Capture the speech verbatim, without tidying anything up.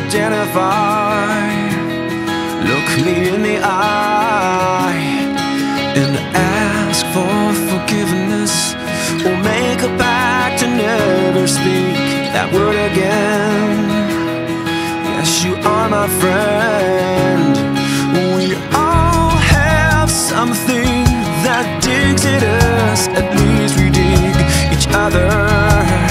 identify. Look me in the eye and ask for forgiveness, or make a pact to never speak that word again. Yes, you are my friend. We all have something that digs at us. At least we dig each other.